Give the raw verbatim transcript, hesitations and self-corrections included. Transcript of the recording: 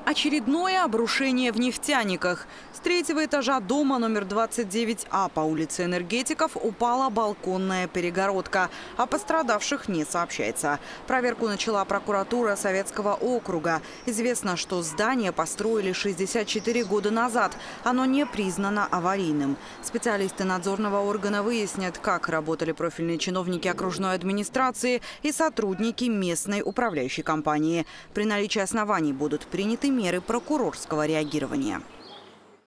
Очередное обрушение в нефтяниках. С третьего этажа дома номер двадцать девять А по улице Энергетиков упала балконная перегородка. О пострадавших не сообщается. Проверку начала прокуратура Советского округа. Известно, что здание построили шестьдесят четыре года назад. Оно не признано аварийным. Специалисты надзорного органа выяснят, как работали профильные чиновники окружной администрации и сотрудники местной управляющей компании. При наличии оснований будут приняты меры прокурорского реагирования.